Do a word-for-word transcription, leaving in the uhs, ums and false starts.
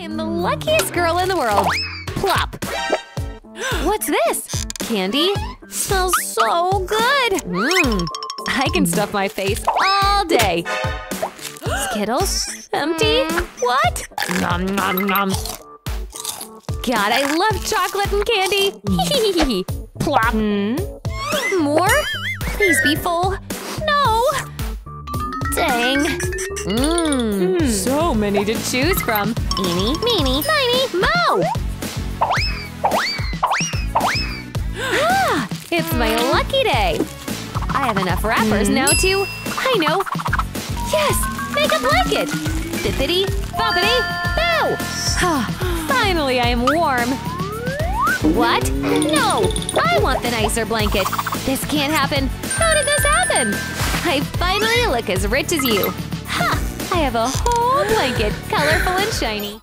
am the luckiest girl in the world. Plop. What's this? Candy? Smells so good. Mmm. I can stuff my face all day. Skittles? Empty? What? Nom nom nom. God, I love chocolate and candy. Plop. Mm. More? Please be full. No. Dang. Mmm. Mm. So many to choose from. Eeny, meeny, miny, mo. Ah, it's my lucky day. I have enough wrappers mm. now to… I know. Yes, make a blanket. Bippity, boppity, bow. Finally, I am warm. What? No, I want the nicer blanket. This can't happen. How did this happen? I finally look as rich as you. Ha! I have a whole blanket, colorful and shiny.